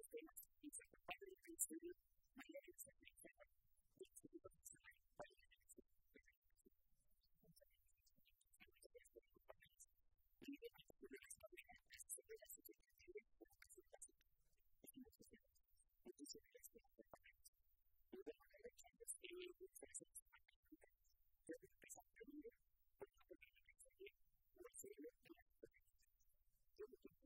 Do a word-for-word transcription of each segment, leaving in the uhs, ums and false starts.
temas y se prepara el principio, mañana que se aplica el instituto profesional para la dirección de la y de la publicación de las sociedades científicas de la presentación de los sistemas de diseños de la propaganda. Y de la dirección de estudios de procesos de la práctica, de la empresa pública, por la comunicación de la serie de la propaganda. Yo lo tengo.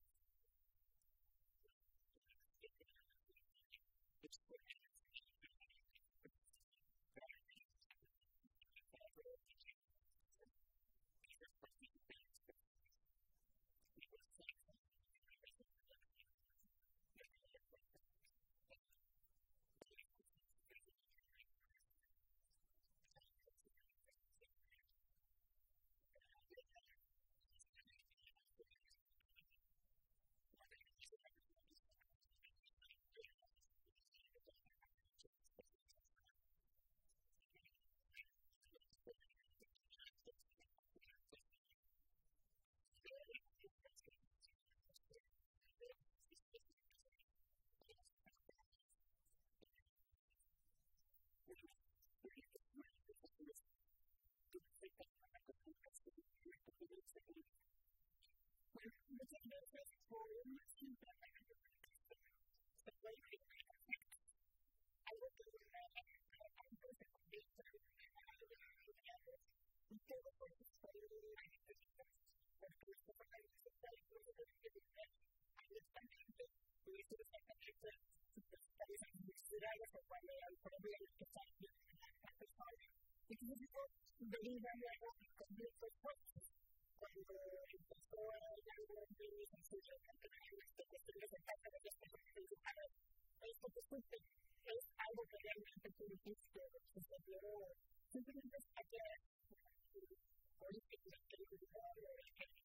Deriva de algo con muchos puestos. Cuando empezó a hablar de mi sencillo, que esta cuestión de sentarse de las personas principales, esto que supe es algo que realmente purifica, que se dio simplemente allá políticos que el gobierno de la gente.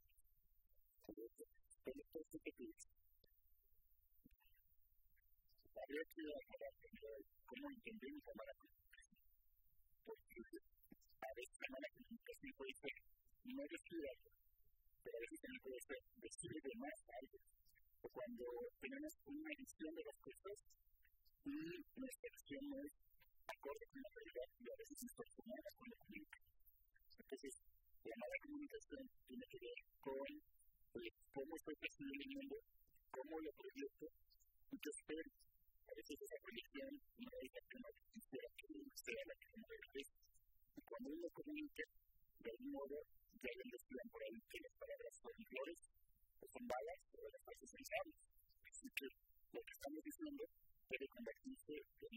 Pero esto es que piensa. Habría que hablar de cómo entendemos la mala comunicación. Porque a veces la mala comunicación puede ser no decir algo, pero a veces también puede ser decir de más algo. O cuando tenemos una visión de las cosas y nuestra visión no es acorde con la realidad y a veces distorsionada con la comunicación. Entonces, la mala comunicación tiene que ver con eh, cómo estoy percibiendo el mundo, cómo lo proyecto y qué espero. A veces esa proyección no es la que uno quisiera que sea la que uno regrese. Y cuando uno comunica, de algún modo, ya hay decían por ahí que las palabras son flores, o son balas, o las frases son sables. Así que lo que estamos diciendo puede convertirse en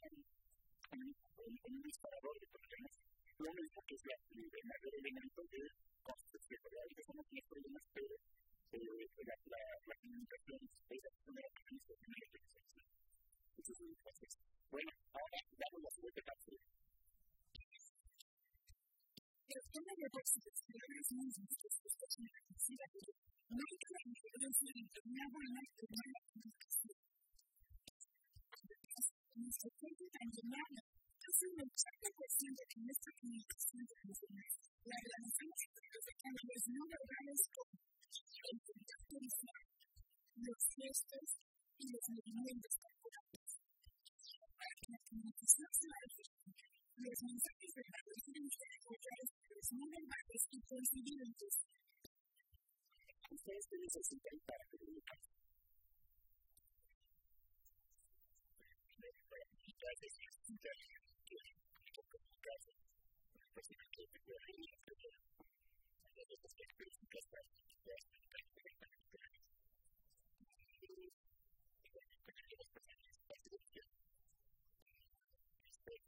un disparador de problemas. Lo mismo que es la, el mayor elemento de construcción real, que somos los problemas, pero eh, la, la, la comunicación es la primera que nos tiene la utilización. Entonces, entonces, bueno, ahora damos la siguiente parte. El tema de las expresiones lingüísticas es una necesidad que no hay que la diferencia entre una buena y una mala comunicación. Nuestro punto tan llamado es un ochenta por ciento de nuestra comunicación tradicional. La relación entre los canales no verbales como el contacto visual, los gestos y los movimientos corporales. Para que la comunicación sea efectiva, los mensajes verbales deben ser apoyados por los no verbales y coincidentes. Ustedes tienen necesitan para comunicar. Gracias, escuchar que comunicarse. Pues sí, que te puede ir a hacer las otras características para comunicar correctamente. Y también con las personas para comunicar. Respeto,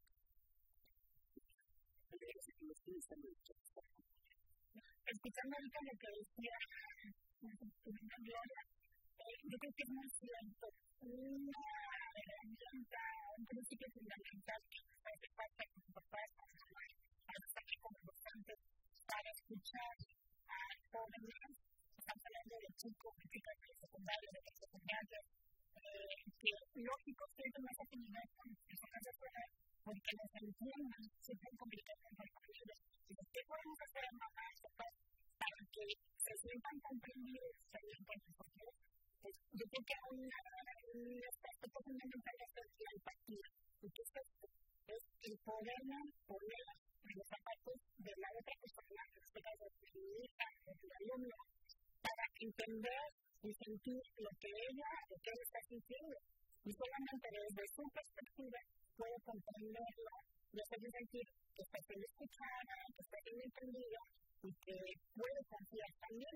escuchando el complemento lo que decía Gloria, yo creo que es muy cierto. Una herramienta, un principio fundamental que nos hace falta con papás, con mamás, para estar aquí como docentes, para escuchar a jóvenes, estamos hablando de chicos, de chicas de secundaria, de secundaria, eh, que lógico sienten más afinidad con personas de fuera, porque los entiendan, siempre en comunicación con ellos. ¿Qué podemos hacer a mamás, papás, para que se sientan comprendidos también con nosotros? Pues yo creo que un, un aspecto fundamental es la empatía. ¿Y qué es esto? Es el podernos poner en los zapatos de la otra persona, en este caso de mi hija, de mi alumno, para entender y sentir lo que ella, lo que él está sintiendo. Y solamente desde su perspectiva puedo comprenderlo y hacerle sentir que está siendo escuchada, que está siendo entendido y que puede confiar también.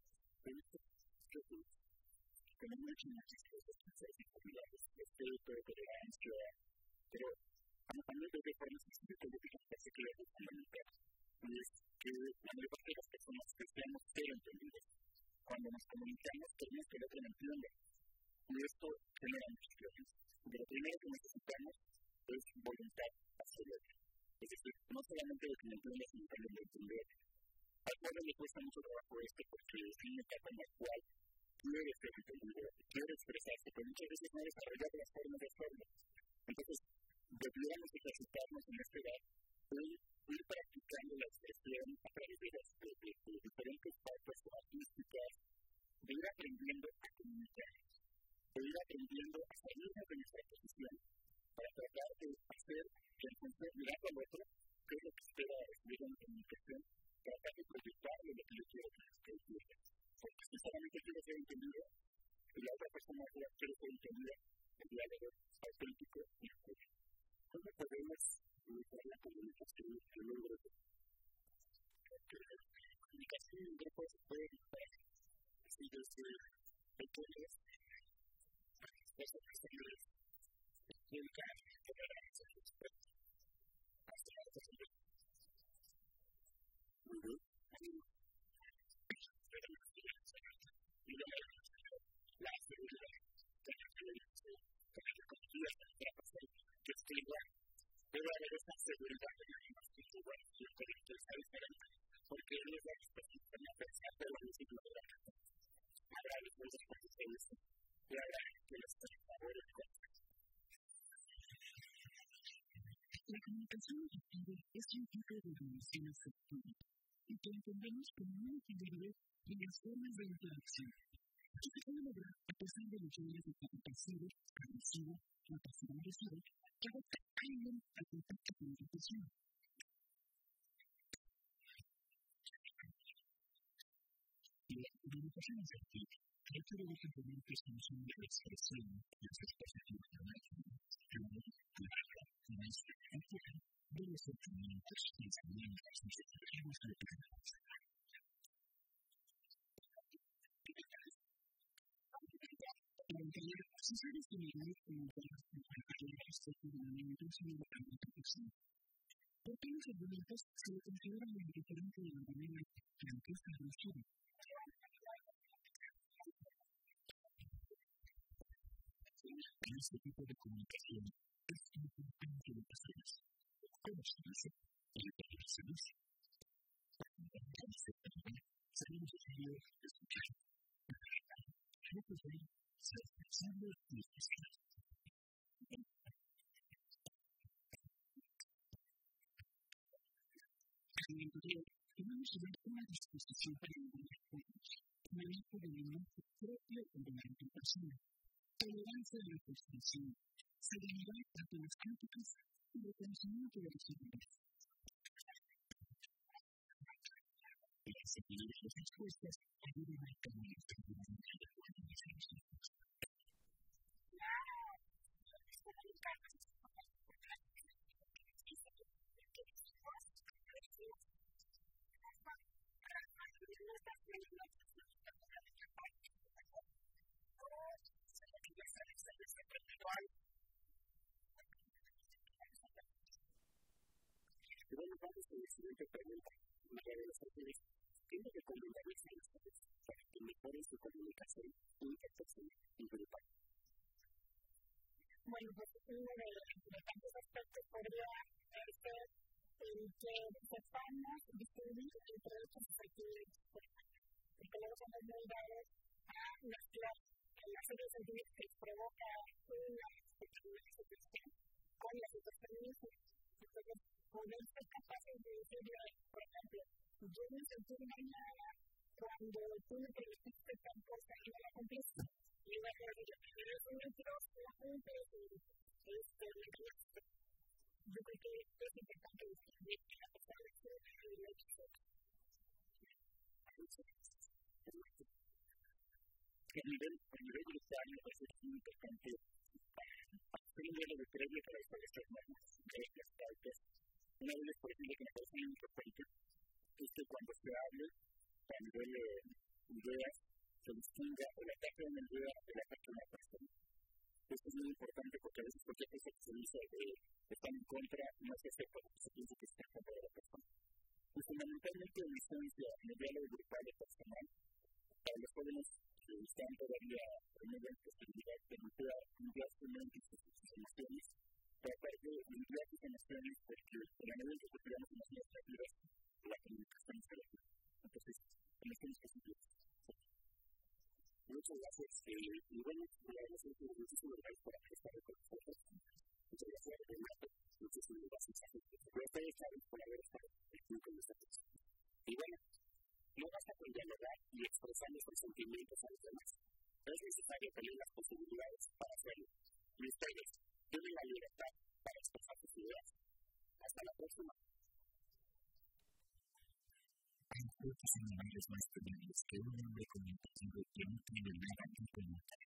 Como mucho más cosas y comunidades, respeto, tolerancia, pero también desde formas psicológicas parece que es fundamental. Y es que la mayor parte de las personas que estamos ser entendidos, cuando nos comunicamos, queremos que el otro me entienda. Y esto genera muchas cosas. Lo primero que necesitamos es voluntad hacia el otro. Es decir, no solamente de que me entienda, sino también de entender. A Juan le cuesta mucho trabajo esto porque es una etapa en la cual quiere ser entendido, quiere expresarse, pero muchas veces no desarrolla las formas de hacerlo. Entonces, deberíamos ejercitarnos en esta edad de ir practicando la expresión a través de las de, de, de diferentes partes artísticas, de ir aprendiendo a comunicarnos, de ir aprendiendo a salirnos de nuestra posición para tratar de hacer que el concepto mirando al otro, que es lo que espera recibir en comunicación, tratar de proyectarle lo que yo quiero que él quiera. Porque si solamente quiero ser entendido, y la otra persona quiere ser entendida, el diálogo auténtico y escucha. ¿Cómo podemos mejorar la comunicación que logre eso? Porque la comunicación en grupo se puede mejorar. Así desde pequeños, desde pequeños, educar, tolerancia, respeto, hasta la otra. Muy bien. La seguridad, tener que tener que confiar en la persona que esté igual. Debe haber esa seguridad de la misma que es igual y el colectivo está diferente, porque él es la experiencia en la persona de la disciplina de la casa. Habrá después de puntos de vista y habrá que les esté a favor y en contra. La comunicación efectiva es un tipo de relación afectiva y que entendemos como un equilibrio en las formas de interacción. Y se puede lograr a pesar de los niveles de tipo pasivo, agresivo o pasivo-agresivo que adopta alguien al contacto con otra persona. La comunicación efectiva requiere de componentes como son la expresión, las exposiciones de la máquina, el modo, la habla, la expresión de los sentimientos, pensamientos y objetivos determinados. Para entender, si sabes que mi vida comunitaria es el respeto de la intención de la otra persona, ¿por qué los argumentos se le consideran indiferente de la manera que antes se refiere? En este tipo de comunicación es importante lo que hacemos. ¿Cómo se hace? ¿Y qué hacemos? Para aceptarlo, será necesario escuchar. No puede ser pensando y escuchar. En el interior, tenemos que ver una disposición para entender juntos, un manejo del lenguaje propio de la otra persona, tolerancia de la frustración, serenidad ante las críticas y reconocimiento de los errores. Las equilibrios respuestas ayudan a cambiar el comportamiento de la organización. Pero vamos a la siguiente pregunta, una de las actividades. tiene que comunicarse en ustedes para que mejore su comunicación interpersonal y grupal. Bueno, pues uno de, de tantos aspectos podría ser el que sepamos distinguir entre hechos subjetivos, porque luego somos muy dados a mezclar la serie de sentimientos que les provoca una determinada situación con la situación misma. Entonces, poder ser capaces de decirle, por ejemplo, yo me sentí engañada cuando tú me permitiste tal cosa y no la cumpliste. Y bueno, yo eres un mentiroso, no cumples y este, me engañaste. Yo creo que es importante distinguir que la persona es una y la otra es otra. A nivel, a nivel grupal, me parece que es muy importante hacer un diálogo previo para establecer normas, reglas, pautas. Una de las, por ejemplo, que me parece muy importante es que cuando se hable a nivel de ideas, se distinga el ataque a una idea del ataque a una persona. Esto es muy importante porque a veces cualquier cosa que se dice de estar en contra no se hace porque se piensa que está en contra de la persona. Y fundamentalmente, en esencia, en el diálogo grupal y personal, para los jóvenes que están todavía en una posibilidad de limpiar su mente y sus emociones, tratar de limpiar sus emociones porque en la medida en que cultivamos emociones negativas, la comunicación es negativa. Entonces, emociones positivas. Muchas gracias. Y bueno, agradecemos muchísimo gracias por estar con nosotros. Muchas gracias, Renato. Muchísimas gracias a todos. Ustedes saben por haber estado aquí con nosotros. Y bueno, no basta con dialogar y expresar nuestros sentimientos a los demás. Es necesario tener las posibilidades para hacerlo. Y ustedes tienen la libertad para expresar sus ideas. Hasta la próxima. Hay pocos animales más tenaces que un hombre comunicativo que no tiene nada que comunicar.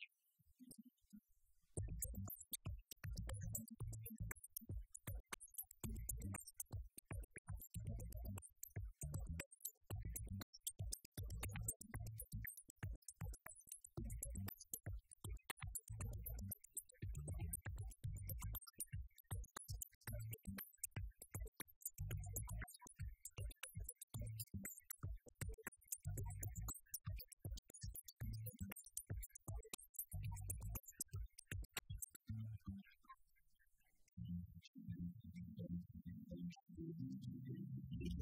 Thank you.